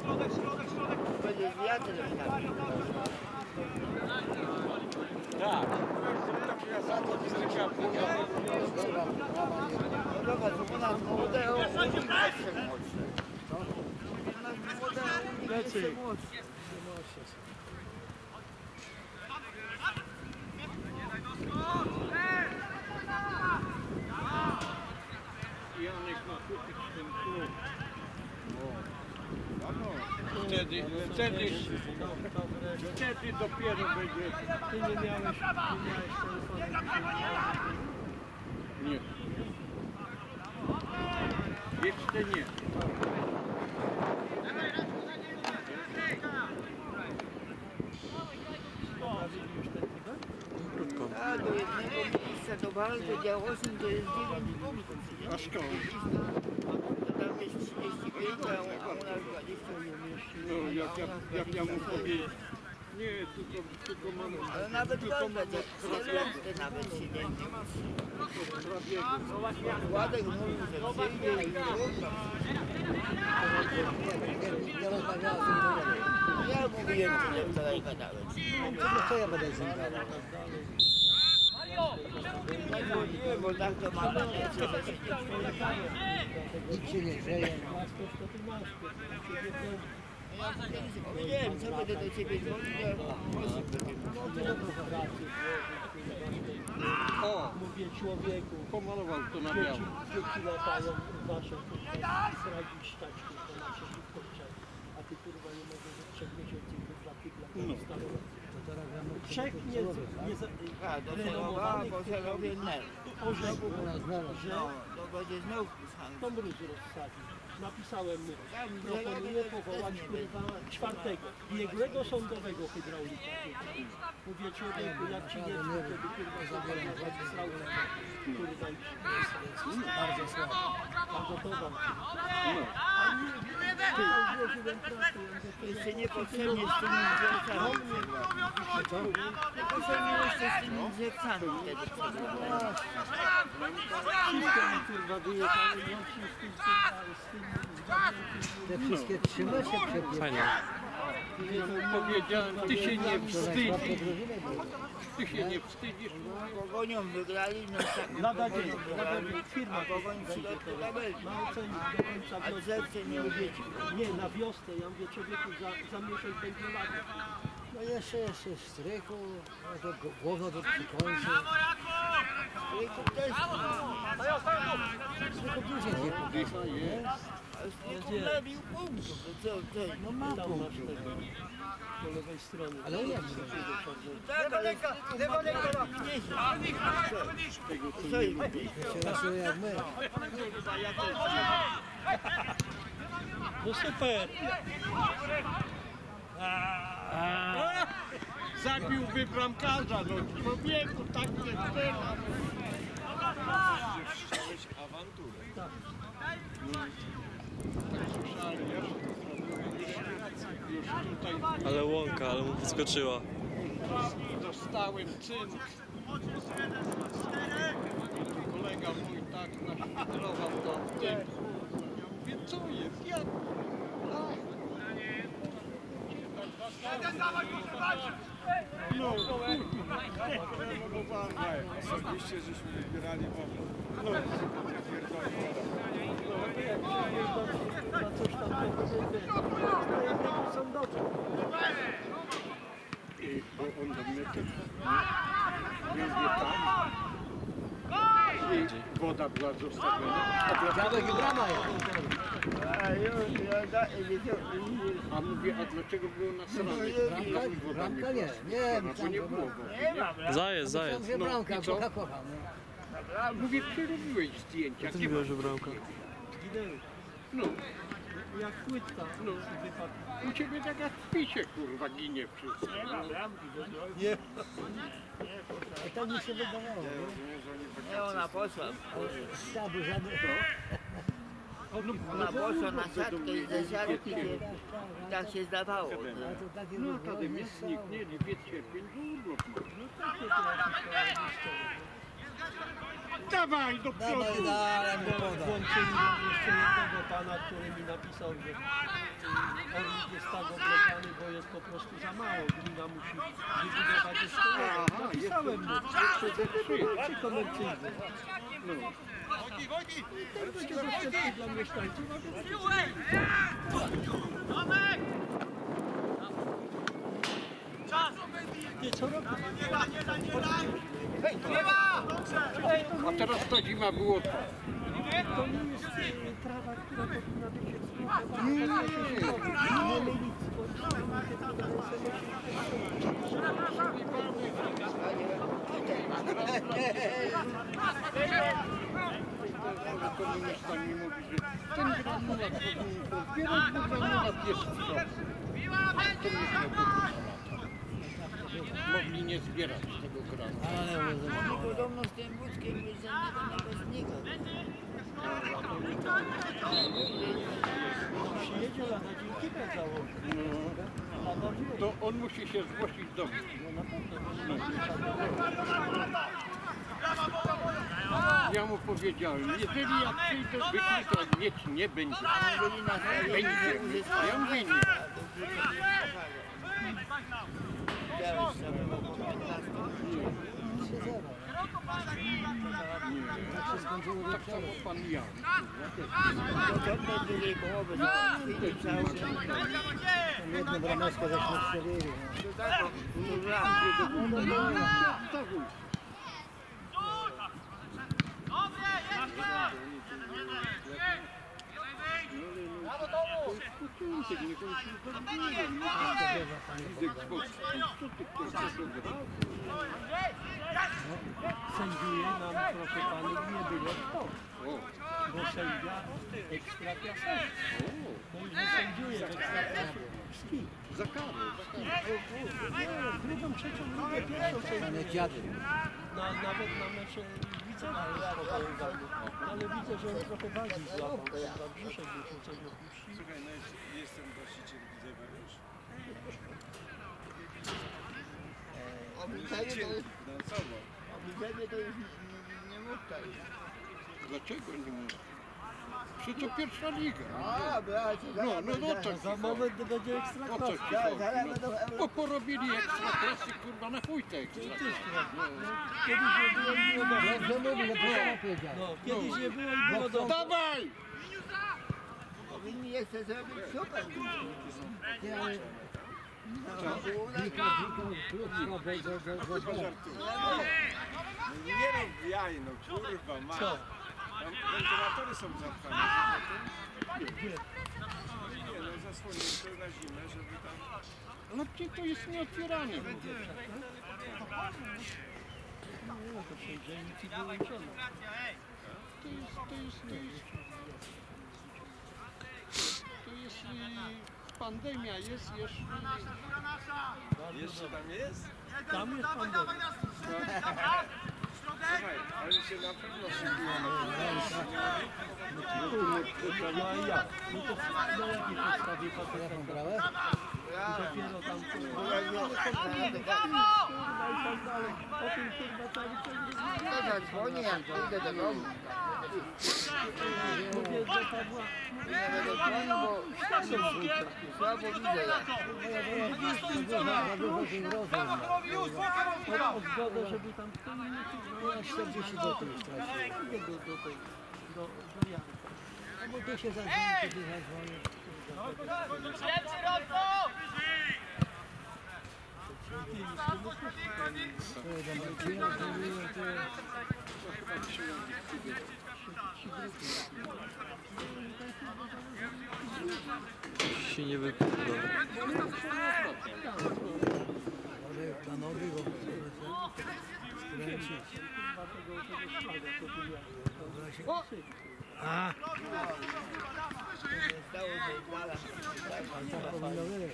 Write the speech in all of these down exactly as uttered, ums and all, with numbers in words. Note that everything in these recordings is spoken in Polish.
Będzie wiatr tam. Tak. Zobacz, u nas młode, a u nich jeszcze młodsze. U nas młode, a u nich jeszcze młodsze. Janek ma kupić ten klub. Wtedy, wtedy, wtedy dopiero będzie. Ty nie miałeś, nie miałeś telefonu. Nie. Jeszcze nie. Krótko. A do jednego miejsca do bardzo działosnym to jest dziewięć punktów. A szkoła? To tam jest trzydzieści pięć, a u a u nas dwadzieścia jeden. No, jak ja, jak ja mu powiedzieć. Nie, tylko, tylko mam... Ale nawet tylko wolne, mam to czternaście nawet się nie nie ma. prawie. Władek mówił, że przyjdzie i ja mówiłem, że wczoraj gadałem. Co ja będę z nim gadał? No nie, bo tak to ma być. Nikt się nie grzeje. Powiedziałem, co będę do ciebie dzwonił, to O, Mówię człowieku, pomalował to na dzieci, biało. dzieci latają wasze kurwa sradzić stać kurwa na się kurczę. A ty kurwa nie możesz od trzech miesięcy kurwa kibla No. Trzech nie, nie za, A, do Solowa, bo Solowie nie. orzekł, że No, to będzie znów pisane. to mróz rozsadzi. Napisałem mu, Tam proponuję powołać kurwa czwartego, biegłego sądowego hydraulika. Mówię człowieku, jak ci nie chce, to kurwa zabieram na srał, kurwa i Bardzo słabo. bardzo to wam. Jeszcze niepotrzebnie z tymi drzewcami. Niepotrzebnie jeszcze z tymi drzewcami wtedy przegrywałem. Kurwa wyjechałem, łącznie z tym, z tym, Te wszystkie trzyma się przebiegły. Fajnie. Powiedziałem, ty się nie wstydzisz. Drużynę było. Ty się nie wstydzisz. Pogonią wygrali, no tak Lada dzień, Pogonią lada wygrali, dzień, firma a Pogoń w środku tabeli. ma ocenić do końca A wiosny. drzewce nie uwieci. Nie, na wiosnę, ja mówię człowieku, za, za miesiąc będzie lata. No jeszcze, jeszcze w strychu, no to go- głowa do końca. Stryków też. Strychu później nie Dycha jest. Ale Stryków nabił punktów. To co, co? No ma Tam masz punktów. tego po lewej stronie. Ale jak to? Tak, ale Stryków ma ponad pięćdziesiąt. Co? Co im mówisz? Się raszuje jak my. Chyba ja też. No super! Zabiłby bramkarza, no człowieku, tak nie strzela. Wszczęłeś awanturę. Tak. Słyszałem, już, już tutaj Ale łąka, ale mu podskoczyła. dostałem cynk. Kolega mój tak naświdrował to w tym. Ja mówię, co jest? Ja... No, Osobiście żeśmy wybierali powrót. no, Na coś tam to sądowy. i bo on do mnie też. Ja mówię tak. I woda była zostawiona. A dlaczego, Dziadek i brama jest. A już, ja da, wiedział, a mówię, a dlaczego było nasrane? Bramka? Bramka nie. Nie, Bo tam nie to było bramka. wody, nie nie? ma, bra. Zajec, Myślałem, zajec. że No, bramka, i co? Boga kocham. no. Mówię, przerobiłeś zdjęcia. Co Gdzie mówiłeś, masz że bramka? Zginęły. No, Jak płytka. no. Wypadła. U ciebie tak jak w pisie, kurwa, ginie wszystko. Nie ma bramki. Nie. I tak mi się wydawało. nie? Nie, ona poszła. Sztabu żadnych. Ona poszła na siatkę i ze siatki się, tak się zdawało. A to takie No, było, wtedy nie mi stało. zniknęli, wiec cierpień, to urlop ma. No takie to jakieś tam historie. Dawaj do Dawaj przodu! dalej, mu poda. Włączyli jeszcze jednego pana, który mi napisał, że y, Orlik jest tak oblegany, bo jest po prostu za mało. Gmina musi wybudować jeszcze jeden. Napisałem mu, czy komercyjny. Ten będzie dostępny dla mieszkańców, a nie co robić? A teraz ta zima było... To nie jest y, trawa, która powinna być eksploatowana. Nie, nie mylić, bo Ale to mi mieszkanie mówi, że ten granulat powinien pozbierać, bo granulat jest w środku. To nie miałby mogli nie zbierać tego granulatu. Ale Oni podobno z tym wódzkiem jeżdżą do napastnika. przyjedzie lada dzięki bez założy. Lada wie. To on musi się zgłosić do mnie. Ja mu powiedziałem, jeżeli ja przyjdę wykluczać, mieć nie będzie. Będzie. A ja mówię nie. Widziałeś, co było po piętnastu. się skończyło Tak samo pan Jan. Podobno z drugiej połowy załatwili cały Tam jedną brameczkę żeśmy strzelili. Sędziuje nam, proszę panów, nie było kto. Bo sędzia ekstraklasowy. No i nie sędziuje w ekstraklasie. Z kim? Za karę. Drugą, trzecią, drugą, pierwszą Panie sędziuje. dziady. Na, nawet na mecze widzę na ale widzę, że on trochę wagi złapał. Chyba brzuszek by się coś opuścił. Słuchaj, no jest, jestem właściciel Widzewa już. O Widzewie to już, Finansowo. o Widzewie to już nie mów tak. Dlaczego nie mówię? Czy to pierwsza liga? A, bracie, No, no, no tak. Za moment będzie O co ekstraklasa. ci zaraz, chodzi? zaraz będą euro. Bo porobili ekstraklasy, kurwa, na chuj te ekstraklasy. Kiedyś nie było i było dobrze. Dobrze mówi, no to samo powiedział. No, kiedyś nie było i było dobrze. Dawaj! Powinni jeszcze zrobić super. Ty, ale dziko, dziko, krótko, bez, bez, bez, bez, bez. No nie rób jaj, no kurwa, ma. Co? Tam wentylatory są zapchane. Nie, no zasłonię to na zimę, żeby tam... No gdzie to jest nieotwierane? No, to przejrzyjnicy wyłączone. To jest, to jest, to jest... To jest... y, pandemia jest jeszcze... Jeszcze tam jest? Tam jest pandemia. Słuchaj, ale się na pewno szykują. No a jak? No to na jakiej podstawie facet Jaką brawę? dopiero tam kurwa i tak dalej. O tym kurwa cały czas To zadzwonię, jak pójdę do domu. mówię do Pawła. Nie będę dzwonił, bo słabo widzę ja. Za dużo tych rozmów. O zgodę, żeby tam kto inny Ja czterdzieści złotych już straciłem. do, do, do, tej, do, do Jana. No bo ty się zadzwoni, kiedy zadzwoni. To jeden Marcina, to mówiłem, to Się nie wypowiada. może na nogi go skręcić. A, Stało się dwa lata. tak powinno być.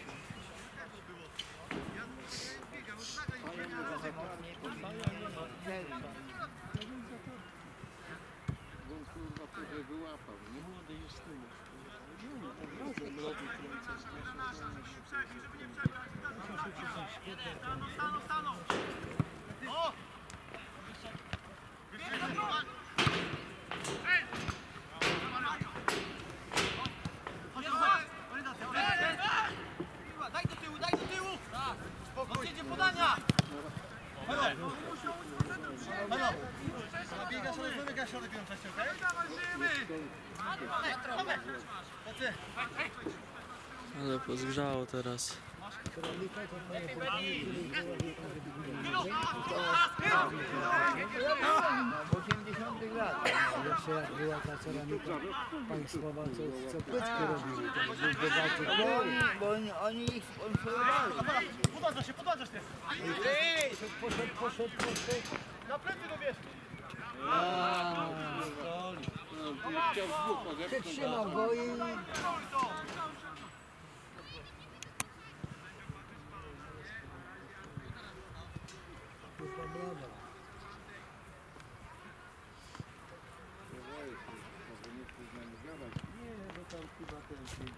Bo on, kurwa, trochę wyłapał, nie? Młody Justyny. Razem robi kręcę. Ale pozgrzało teraz. Ceramika to moje chłopaki, które położył tam, żeby było niżej. No, w osiemdziesiątych latach. A jeszcze jak była ta ceramika państwowa, co, co płytki robiły, to był bogaty Bo kraj. oni, bo oni, oni ich sponsorowali. Poszedł, poszedł, poszedł, poszedł. No, chciał w dwóch odepchnąć. Przytrzymał go i... Kurwa brawa. Nie, bo tam chyba ten film.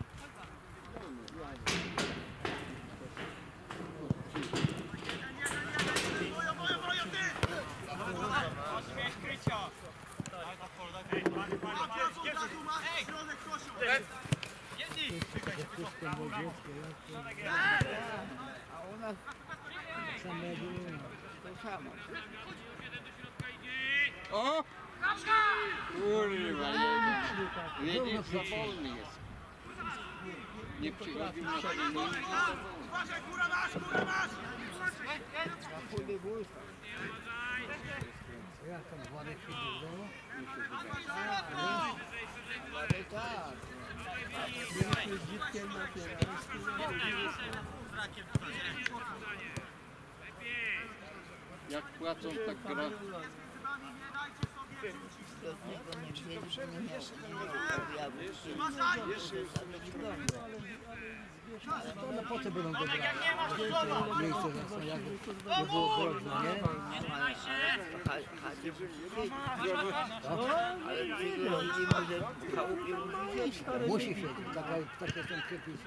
Wszystko było dziecko, jak to... A u nas Same było. to samo. O! Kurwa, jedzie za wolny jest. Nie przychodził na termin. Na chudy wózka. Jak tam Władek się wydało? Ale tak. Byliśmy z dzieckiem na Pierańsku. Jak płacą, tak gra. Z niego nie wzięli, nie miał objawu. To no po co będą go brać? Miejsce zresztą, jak nie było groźne, nie? Ale widzimy, że w chałupie musi siedzieć. Musi siedzieć, taka, takie są przepisy.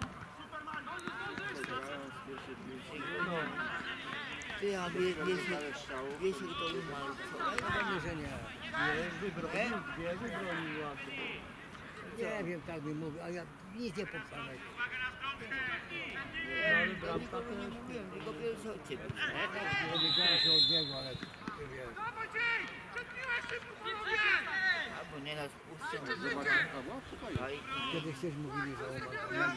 Ty, a wie, wiesz, wiesz, kto umarł wczoraj? Pewnie, że nie. Nie, wybronił, dwie wybronił ładnie. Nie wiem, tak mi mówi, a ja nic nie powtarzam. Ja nikogo nie mówiłem, tylko pierwszy od ciebie. Nie wiedziałem, że od niego, ale nie wiem. Albo nieraz puszczę, a i Kiedyś też mówili, że on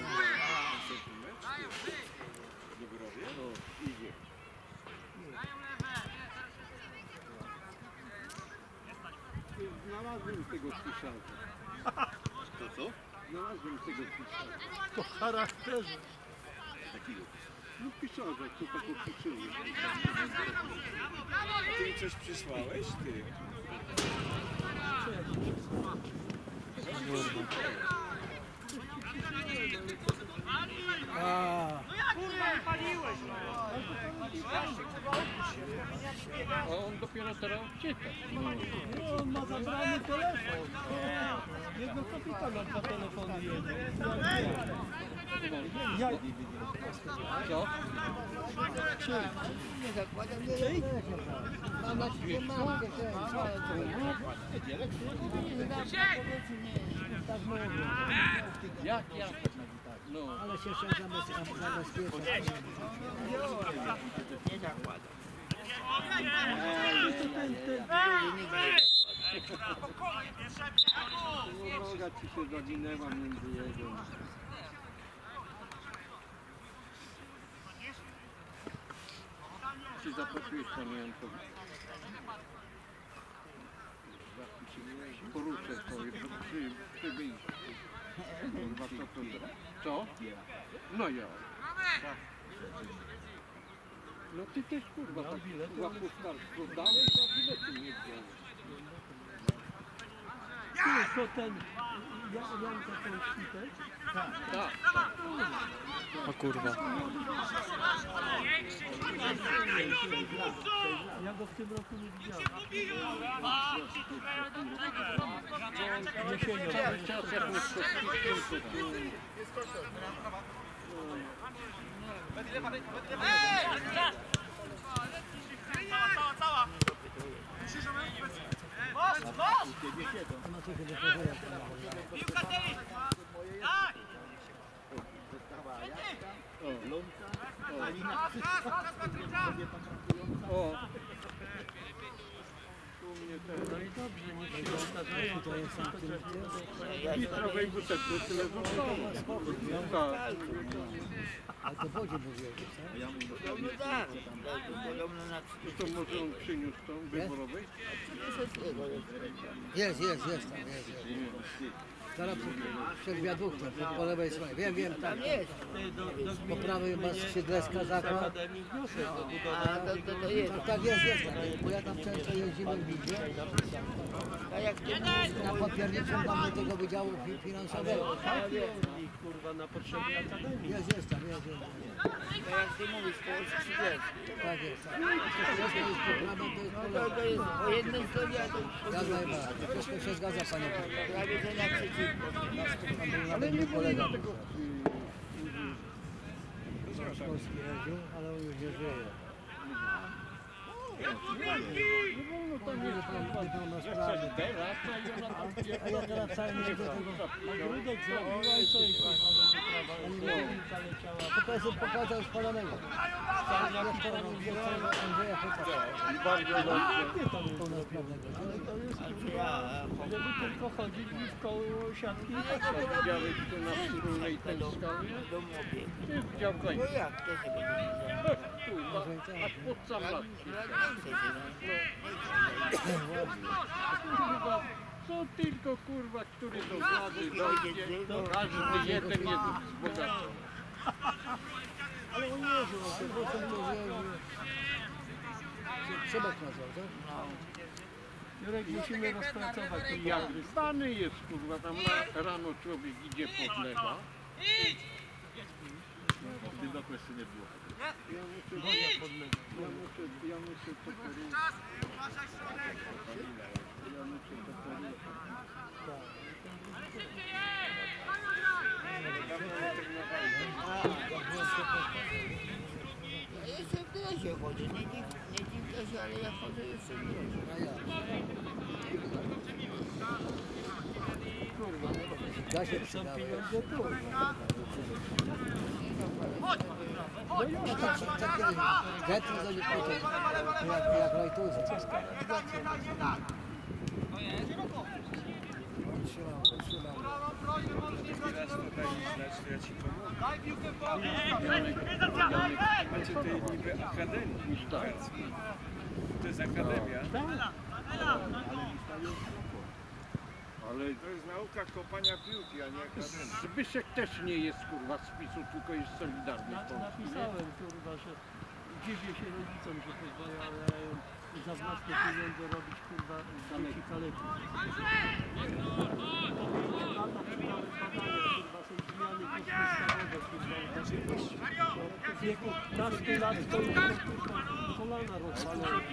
Znalazłem tego piszarza. To co? Znalazłem tego piszarza. Po charakterze. No piszarza, co tak opisuje. Ty mi coś przysłałeś, ty? A, A on dopiero teraz ucieka. No, on ma zabrany telefon. Jego kapitan na dwa telefony jedzie. Jak? Co? nie zakładam, nie wiem, mam na ciebie mamkę, tak mówię. Jak ja? No. Ale się jeszcze zabez- zabezpieczać. nie zakładam. No, noga ci się zawinęła między jego. Czy zapłaciłeś pamiętam? Poruszę sobie przy, przy wyjściu. Kurwa, co to za... Co? No ja. No ty też kurwa tak łapustarstwo dałeś, a biletu nie wziąłeś. Ty, to ten... Ja, Janka Polski też? Tak. O kurwa. Ja go w tym roku nie widziałem. Jesienią. Czas jak nie przespiszę, No to się dopowiada. O. mnie ten... No i dobrze, niech się zdarzają. To jest tam tym, tym. Ja W litrowej butelce tyle zostało. No tak. Ale to wodzie mówiłeś, tak? Podobno tak, podobno na To może on przyniósł tą wyborowej? Jest, jest, jest tam, jest, jest. Zaraz przed wiaduktem, po lewej stronie. Wiem, wiem, tak. Tam jest. Po prawej masz Siedleska zakład. Akademii wniosek do A budowy. to, to, to jest. Tak, tak jest, jest tam. Bo ja tam często jeździłem w Widzie. A jak to Na papierniczym tam do tego wydziału fi- finansowego. I kurwa na potrzeby akademii. Jest, jest tam, jest, jest. to jak ty mówisz, to jest trzydzieści. Tak jest. Tak. Wszystko jest poprawne, to jest To, polega. to jest po jednej stronie, a to Jak najbardziej. Wszystko się zgadza, panie poseł. prawie że na przeciwko. Tam był nawet mój kolega. Polski jeździł, ale on już nie żyje. To nie jest tam pełnosprawny. A ja teraz wcale nie widzę tego. Ogródek zrobiła i co i zaleciała. Pokazał, pokazał spalonego. Ja wczoraj mówię, że Andrzeja Chocaka. Bardzo dobrze. Pełnosprawnego. Ale to jest Znaczy ja, żeby tylko chodzić w koło siatki. Widziałeś tu na wspólnej ten skałie? do młopiek. Ty widział No końca. jak to się będzie widział? Kurwa, aż pod sam lat. Nie chce się, no. Kurwa, co tylko kurwa, który do władzy dojdzie, to każdy jeden jest bogaty. Ale on nie żył, on po prostu to jeździł. Szybek nazwał, tak? Jurek, musimy rozpracować to. Jak znany jest kurwa, tam na, rano człowiek idzie pod lewa. Ja muszę, ja muszę, ja muszę to poruszyć. Ja muszę to poruszyć. Ja jeszcze w dresie chodzę, nie dziw, nie dziwkę się, ale ja chodzę jeszcze w dresie. A ja. Ja się przydałem. Pieniądze tu. No i tak, tak, tak kiedyś. Getry za nie potem. Jak, jak rajtuzy. Trzymał, trzymał. Teraz to daj mi znać, to ja ci pomogę. Macie tej niby akademii piłkarskiej. To jest akademia. Ale To jest nauka kopania piłki, a nie akademia. Zbyszek też nie jest kurwa z PiSu, tylko jest Solidarny Na, Polski. napisałem kurwa, że dziwię się rodzicom, że pozwalają za własne pieniądze robić kurwa dzieci kaleki. W wieku nastu lat to już kurwa kolana rozwalone.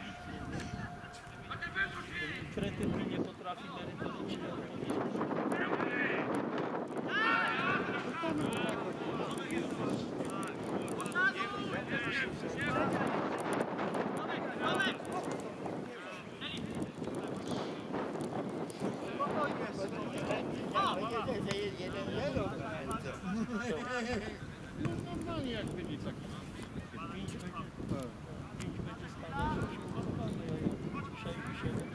Kretyn mi nie potrafi merytorycznie odpowiedzieć. Będzie, że jest jeden zero. No normalnie jak byli tak. Pięć będzie, pięć będzie spadać, że się uruchomy, a dzisiaj by się...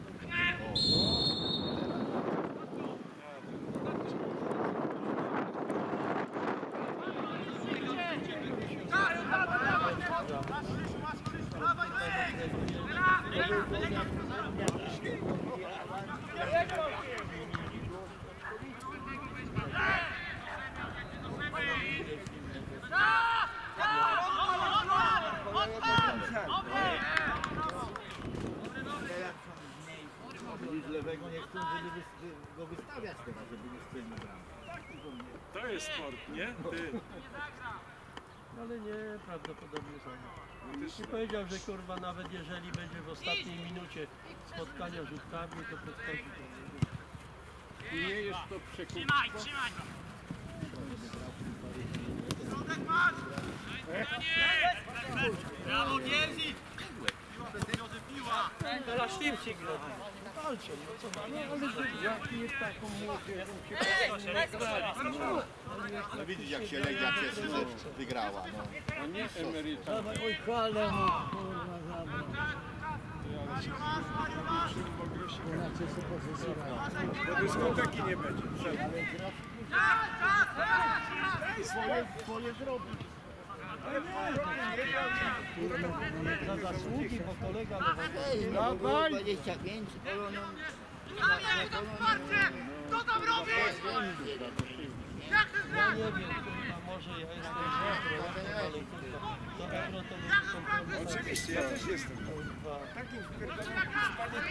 Z lewego nie chcą, żeby wys- go wystawiać teraz, żeby nie strzelił bram. To jest sport, nie? Ty. Ale nie, prawdopodobnie są. I powiedział, że kurwa nawet jeżeli będzie w ostatniej minucie spotkania rzutkami, to podchodzi do Nie jest to przekupstwo. Teraz Sztywcik walczą, no co ma? No ale że jaki jest taką młodzieżą się nie grali. No widzisz jak się Legia cieszy, że wygrała. No. A nie emeryta. Dawaj, oj, ale mu kurwa zabrał. Inaczej się pozycja. Bo dyskoteki nie będzie. Swoje, swoje zrobić. Za zasługi, bo kolega Ej, no było dwadzieścia pięć, Poloną... Co tam robisz? Jak chcesz Ja grać? nie wiem, kurwa, może ja jestem źle, ale kurwa, to euro to nie są problemy. Oczywiście, ja też jestem. Kurwa. Takim wpierdolem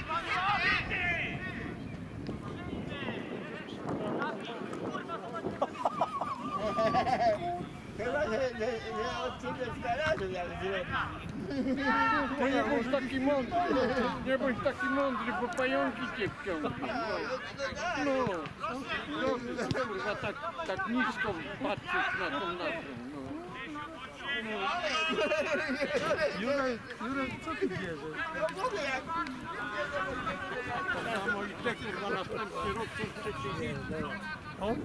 Chyba, że, że, że od ciebie z garażu jak zrobił. To nie bądź taki mądry, nie bądź taki mądry, bo pająki cię wciągną. No, no, kurwa, tak, tak nisko patrzysz na tą naszą, no. Jurek, Jurek, co ty bierzesz? Samo i te kurwa następny rok są przeciwnicy. On?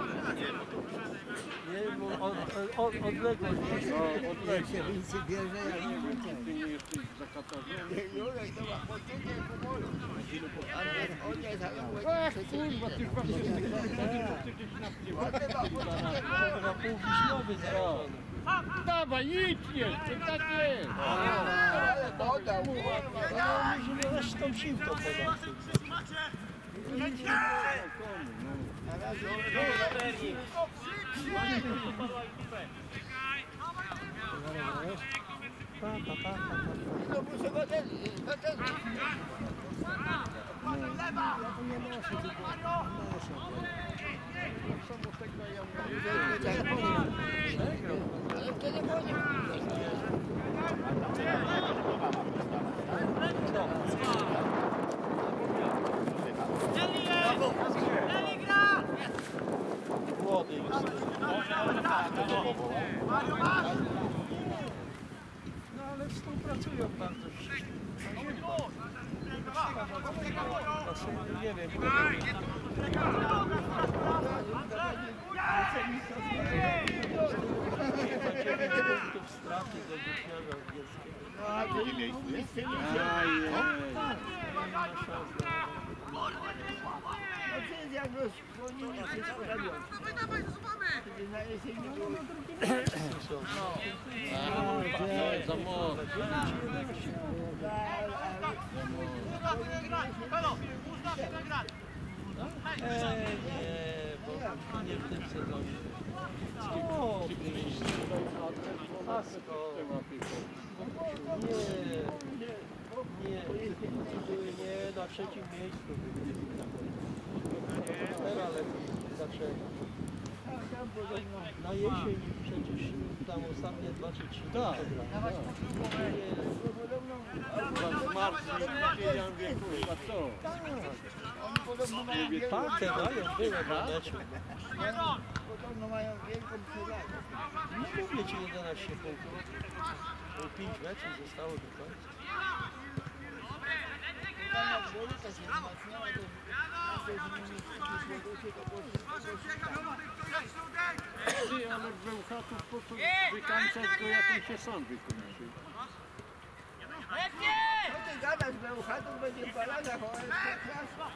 Nie, bo od, od, odległość. No, odleć się więcej bierze, jak nie będzie. ty nie jesteś zakatarzony. Jurek, to ma poczucie humoru. On jest, on jest, Ach, kurwa, ty właśnie ty gdzieś na Kurwa, półwiśniowy zarażony. Dawaj, idź jeszcze, tak jest. ale dodał, No, musimy resztą sił to podać. Pa, pa, pa, pa, pa. to muszę hotel, hotel. Nie noszę, tylko noszę. W telefonie. Ale w telefonie. Młody jest. No ale współpracują bardzo wszyscy. Nie wiem, punktów straty do Górniarza Bielskiego. No, a to nie miejsce nie Ajej. No to jest jak rozkłonili wszystko na wiosnę. Dawaj, dawaj, złamy! Kiedy na jesieni było. A, za mocno. Ej, nie, bo nie w tym sezonie. O, Asko. Nie, nie, były nie na trzecim miejscu. Teraz lepiej zaczęli. Na jesień przecież tam ostatnie dwa czy trzy mecze grali. Ja mówię, kurwa, co? Oni podobno mają wielką, Tak, te dają, były na meczu. podobno mają wielką przewagę. No mówię ci jedenaście punktów. pięć meczów zostało do końca. Tam jak Boryka się wzmacniała, to na tej zmianie przyszłości to było Ty, ale w Bełchatów po co wykańczać go, jak on się sam wykończył? No ty gadasz, że u chatów będzie balaga, o S K klas.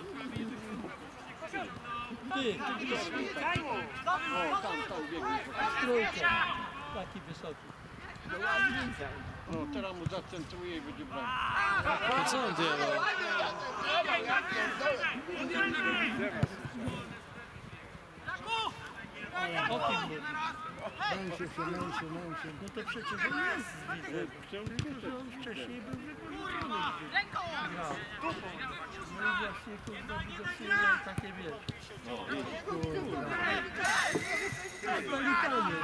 Ty, ty gdzieś O, tam, tam biegnie. trójkę. Taki wysoki. Do ładnica. O, teraz mu zacentruje i będzie brał. A co on diabał? O kim mówisz? Męczy się, męczy, męczy. No to przecież on jest z Widzewa. Tylko, że on wcześniej był wypożyczony. Grał. No i właśnie kurwa widocznie miał takie wiesz. Kapitanie,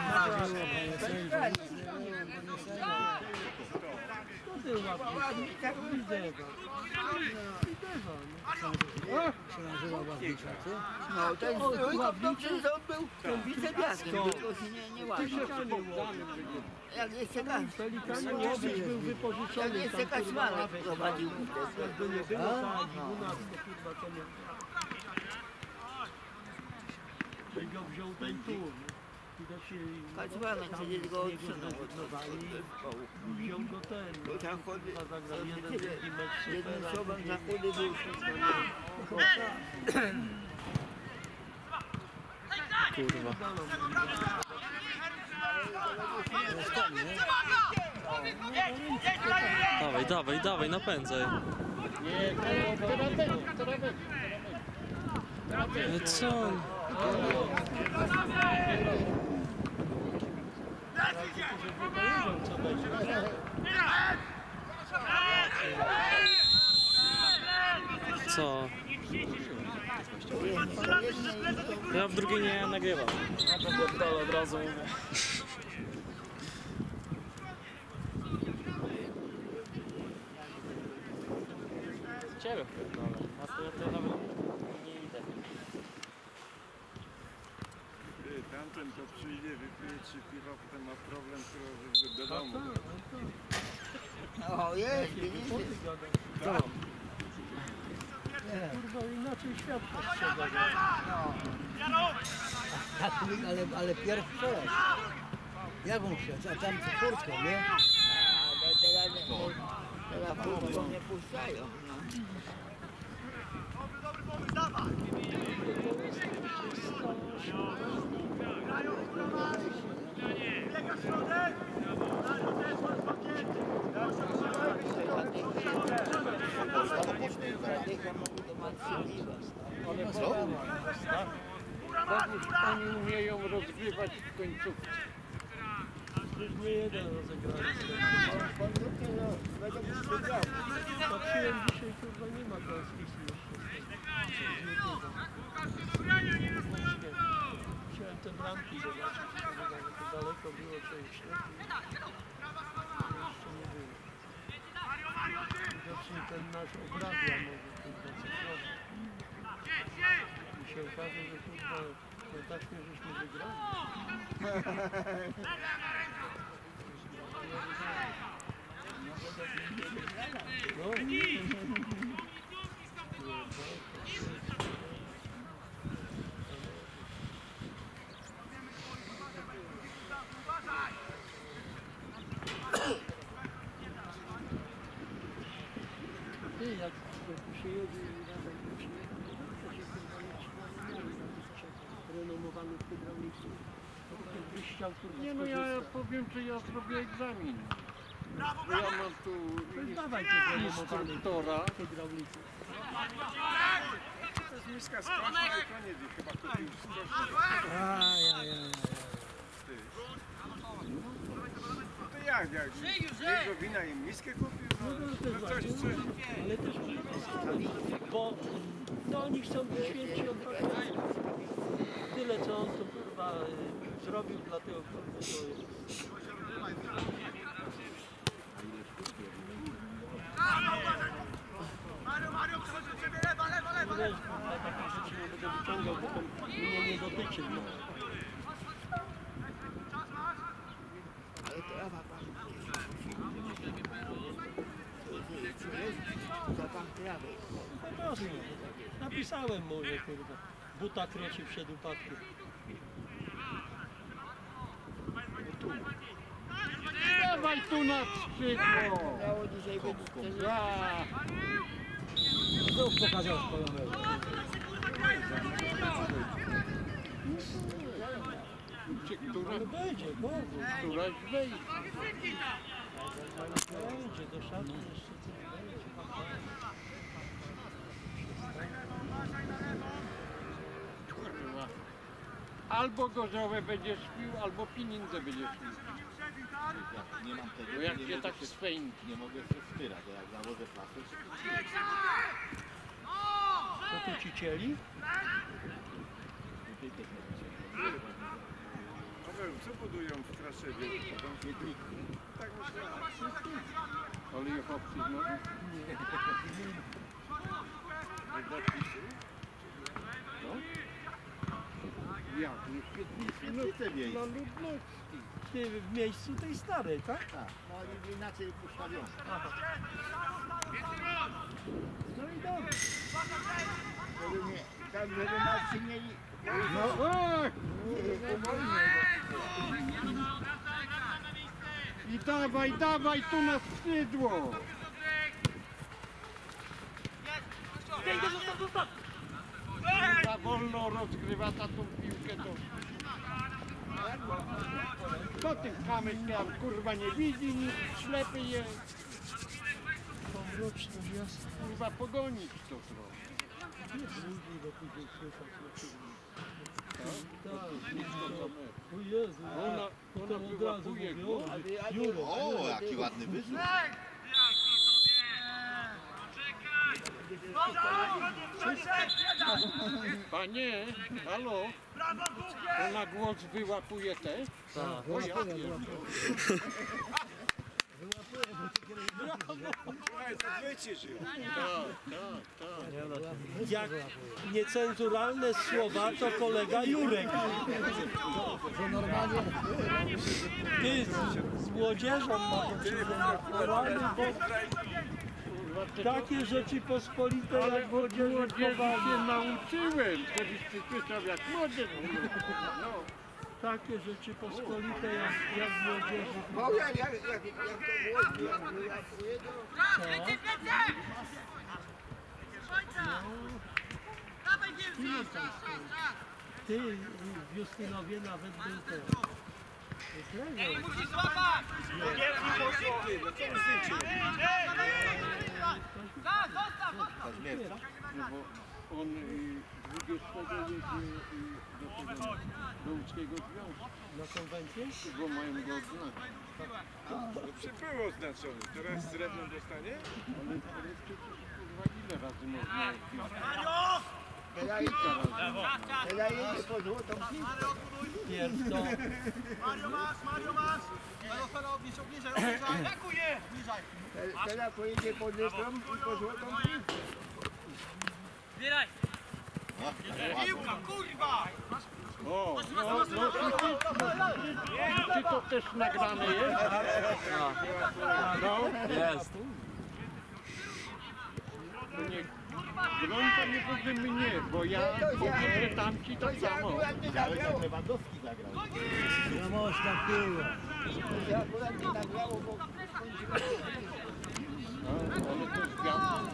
no ty łapie, Widzewa. Widzewa, no. się nazywa ładnicza, ty? No ten trójkąt dobrze, że on był wicepiaskiem, tylko się nie, nie ładnie. Jak jeszcze Kaś, Pelikanie Łobicz był wypożyczony. jak jeszcze tam, kurwa, Kaczmarek nawet. prowadził. Jakby nie było tak, u nas to kurwa to nie. I go wziął ten tu. Widocznie Hacwana przecież go odsunął. Wziął go ten, no, Zachody, chyba zagrał jeden, drugi mecz jednym supera. słowem zachody był wszystko. Kurwa. Dawaj, dawaj, dawaj, napędzaj. Nie, teraz będzie, teraz będzie. Ale co on? Co będzie? Co? Ja w drugiej nie nagrywam. Ja to pierdolę od razu mówię. Ciebie pierdolę. A to ja to nawet nie idę. Ty, tamten to przyjdzie, wypije trzy piwa, potem ma problem, który do domu. O, jest, widzisz? Kurwa, inaczej świat postrzega. Ale, ale pierwszy raz. Jak on się, a tam czwórkę, nie? A teraz, teraz pół nie puszczają. No. Oni umieją rozgrywać w końcówce. Już nie jeden rozegrany. Patrzyłem dzisiaj, kurwa, nie ma transmisji jeszcze. Chciałem te bramki zobaczyć, ale to daleko było przejście. Jeszcze nie było. Widocznie ten nasz obrabia może kurwa cyfrowy. I się okaże, że kurwa na taśmie żeśmy wygrali. No. Ty, jak, jak tu się jedzie i nadal tu przyjedzie, to się kurwa nie trzyma na tych trzech renomowanych hydraulików. To tak byś chciał kurwa Nie no, ja skorzystać. powiem, czy ja zrobię egzamin. Bo ja mam tu To jest dawaj tych renomowanych instruktora. hydraulików. To jest miska z kaszą, to koniec, chyba kupił skoczny. Ajajaj. No to jak, jak? Jego wina im miskę kupił? No to też No coś, właśnie, coś. ale też bo no, oni chcą być święci od tyle co on to kurwa y, zrobił dla tego kurwa to jest. Wiesz, kurwa, takich rzeczy nie będę wyciągał, bo to mnie nie dotyczy. No. Ale trawa pan. To tam trawy. Po prostu. Napisałem mu, że kurwa buta kroczy przed upadkiem. Dawaj tu na skrzydło! Miało dzisiaj być przecież... Ja. Znów pokazał swoją wełnę. Czy która, Ale będzie, Bogu. któraś wejdzie. Będzie, do szafy jeszcze coś będzie. Kurwa. Albo gorzołe będziesz pił, albo pieniądze będziesz pił. Jak nie mam tego, Bo jak to nie cię mogę tak się, swędzi. nie mogę się wspierać, a jak założę flasę, Co tu ci cieli? Paweł, co budują w Kraszewie? Tam świetliku. Tak myślałem. Ale ich obcy znowu? Jak napisy? Jak? Nie świetlicy, no Świetlice wiejskie. dla ludności. Ty w miejscu tej starej, tak? Tak, no ale inaczej postawione. No i dobrze. Żeby nie, tak żeby nas się mieli... No, ach! Nie, dawaj, dawaj tu na skrzydło! Za wolno rozgrywa ta tą piłkę to... Co ty kamyk tam kurwa nie widzi, nic, ślepy jest. Kurwa pogonić to trochę. O Jezu, Ona, ona od razu wyłapuje mówię, go. o, Jurek, O, jaki ładny wyrzut. Panie, halo? Ona głos wyłapuje też? Tak. O, ja wiem. Wyciszył. Tak, tak, tak. jak niecenzuralne słowa to kolega Jurek. Ty z, z młodzieżą ma takie rzeczy pospolite Ale jak od młodzieży młodzieży chowali. się nauczyłem, żebyś słyszał jak młodzież mówi. No. Takie rzeczy pospolite jak, jak młodzieży. Bo jak, jak, jak, jak to głośno, jak wylatuje, to... Ty w Justynowie nawet był ten. No bo on y, dwudziestego jedzie y, do tego, do łódzkiego związku, Na konwencję? bo mają go odznać. No przybył oznaczony. Teraz srebrną dostanie? Ale ale przecież kurwa ile razy można odznać? Teraz teraz jedzie po złotą piłkę. Jest to. Mario masz, Mario masz! Belofera obniż, obniżaj, obniżaj! Dziękuję! Obniżaj! Te- Teraz pojedzie po dyplom i po złotą piłkę. Zbieraj! Piłka, kurwa! O, no, no, czy, czy to też nagrane jest? No, Jest. to nie, broń to nie powie mnie, bo ja powiem, że tamci to To się samo. akurat nie nagrało. Lewandowski zagrał. No można było. To się akurat nie nagrało, bo No, ale to zgadza.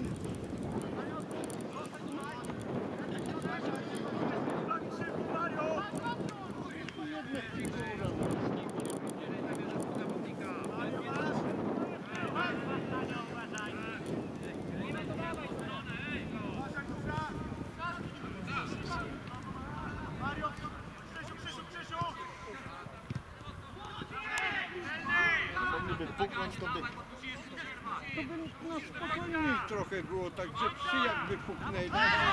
Mario, Krzysiu, Krzysiu, Krzysiu! Mogliby puknąć, to by... To by no spokojniej trochę było, tak że przy jak wypuknęli.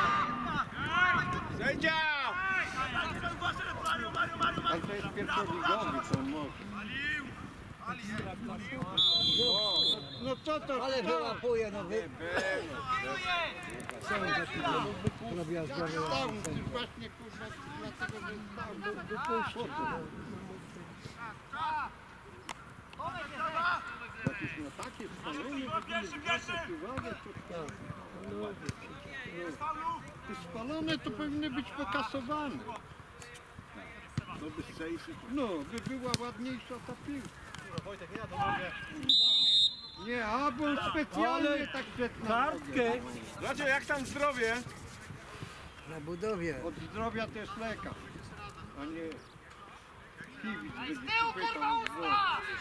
Sędzia! Mario, Mario, Mario, Ale to jest pierwszoligowy, to on może. O, no co to? ale wyłapuje, no wy... Stał, właśnie kurwa, dlatego że stał, bo wypuścił. Jakieś na takie spalone, będziemy zwracać uwagę, to tak. No, te spalone to powinny być pokasowane. No by sejszy. No, by była ładniejsza ta piłka. Nie, a bo specjalnie Ale tak szedł na Kartkę. nogę. Bracie, jak tam zdrowie? Na budowie. Od zdrowia też lekarz, a nie kibic będzie ci pytał zdrowie.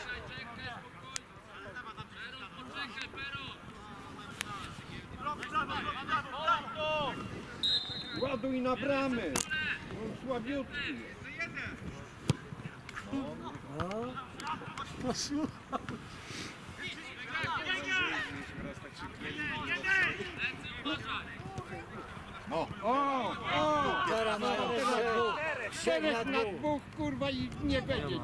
Ładuj na bramę, on słabiutki jest. No, O, o, Teraz na teraz na dwóch kurwa i nie będzie.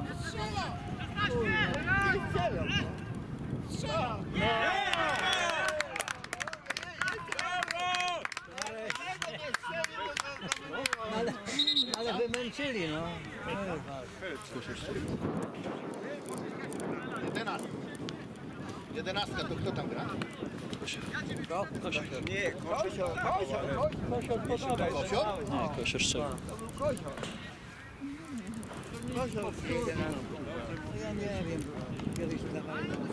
Ale, ale wymęczyli, no. jedenastka. Jedenastka, to kto tam gra? Nie, Kozio, kozio, kozio, Kosior podawał. Kosio? Nie, kość jeszcze. kozio. Kozio, jedenastka. ja nie wiem, kiedyś dawali nam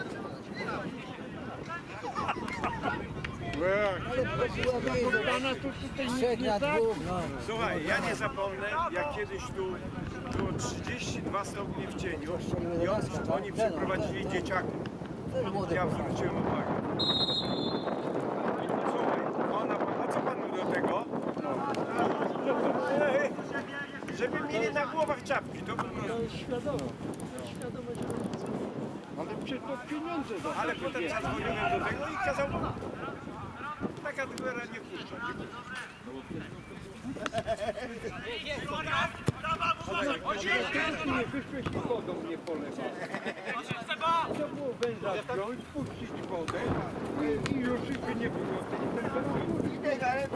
ale to była Pana tu tutaj nic trzech nie na da. dwóch, no. Słuchaj, ja nie zapomnę, jak kiedyś tu było trzydzieści dwa stopnie w cieniu i on, oni przeprowadzili dzieciaków. Też młode Ja chłopaki. zwróciłem uwagę. Słuchaj, ona, a co pan mówi do tego? Ej, żeby mieli na głowach czapki, to po To prostu. jest świadomo. To jest świadomo, że Ale przecież to pieniądze za Ale to potem bierze. zadzwoniłem do tego i kazał. Taka dwera nie kurcza. Ty nie wyszłeś i wodą nie polewałeś. To było węża wziąć, puścić wodę i, i już by nie było tej temperatury.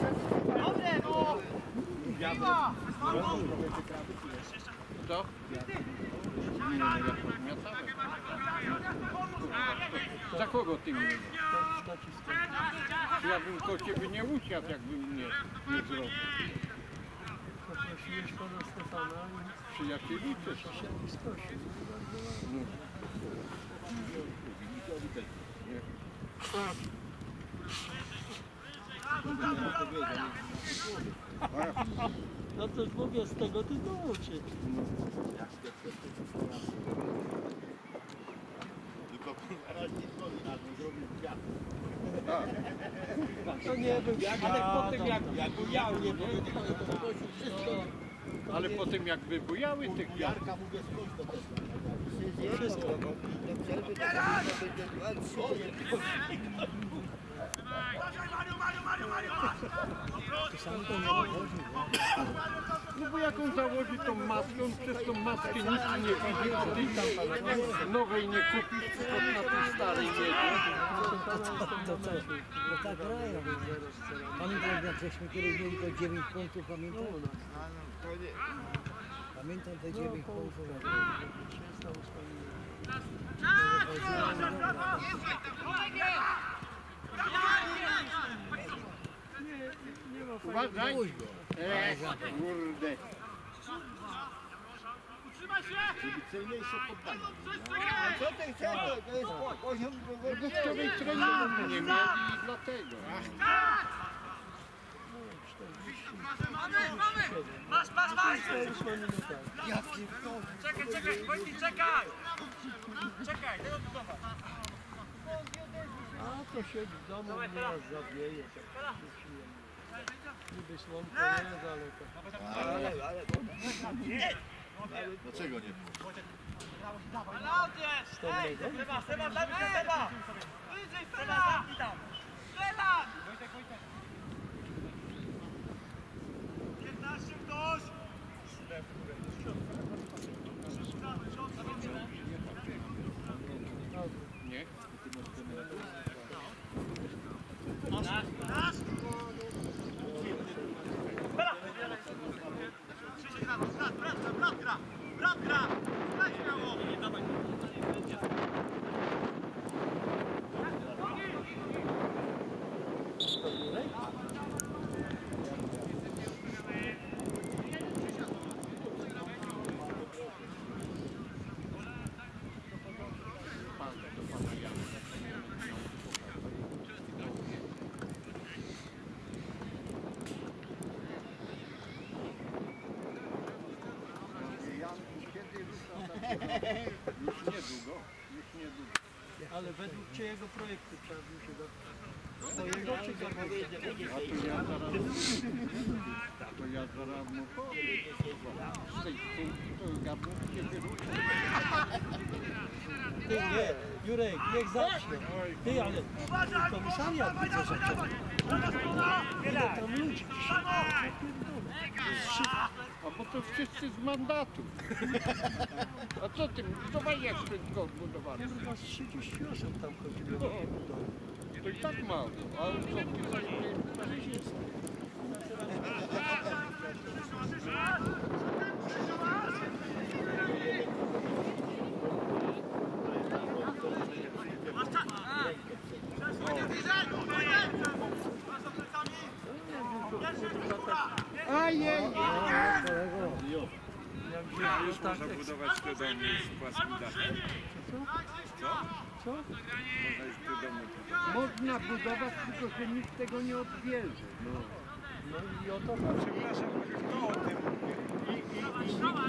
Co? Nie, no ja podmiatałem. Za kogo ty mnie? Ja bym ko ciebie nie usiadł, jakbym mnie nie zrobił. poprosiłeś pana Stefana Przyjacielicy. i się skosił. No to mówię, z tego ty nauczyć. Tylko raz nie stoi, albo zrobił kwiat. To nie był świat. Ale potem jak, Jak ja nie powiedział, to skosił wszystko. ale potem jak wybujały te kwiaty. Jarka mówię, skąd to też. Wszystko. Do przerwy to będzie dwa, trzy. Sam to nie wychodzi. No bo jak on założy tą maskę, on przez tą maskę nic nie widzi, a ty tam nowej nie kupisz, tylko na tej starej jedzie. To co? No tak grają. Pamiętam, jak żeśmy kiedyś mieli to dziewięć punktów, pamiętam? Pamiętam te dziewięć punktów. Uważaj! E, kurde. Żeby celniejsze poddanie. Co ty chcesz? To jest poziom No bo wczoraj treningu nie mieli i dlatego. Masz, masz, masz! ósma minuta. Czekaj, czekaj, Wojtek, czekaj! Czekaj, tego tu zobacz. A to siedzi w domu, nieraz zawieje. Tak przyjemnie. Niby słonko jest, ale to... ale, ale, Dlaczego nie? Ale odjeżdż! Ej, Seba, Seba, daj mi się, Seba! Wyżej, Seba, zamknij tam! Seba! piętnaście ktoś! Nie? Krzysiek na nos, brat, brat, brat gra! Brat gra! Daj śmiało! Już niedługo, już niedługo. Ale według czyjego projektu trzeba by się do... Twojego czy A to ja zaraz, to ja zaraz mu powiem. Z tej kulki to ja bym nie wyruszę. Ty nie, Jurek, niech zacznie. Ty, ale komisariat widzę, że to... Ile tam ludzi? A bo to wszyscy z mandatu. A co ty, dawaj jak wszystko odbudowali. Chyba z trzydzieści osób tam chodziło. To i tak mało, a co ty zajmujesz? Ajej! Jak A już można budować te domy z płaskim dachem? Co? Co? Można już te domy budować. Można budować, tylko że nikt tego nie odbierze. No. No i o to chodzi. Przepraszam, kto o tym mówi?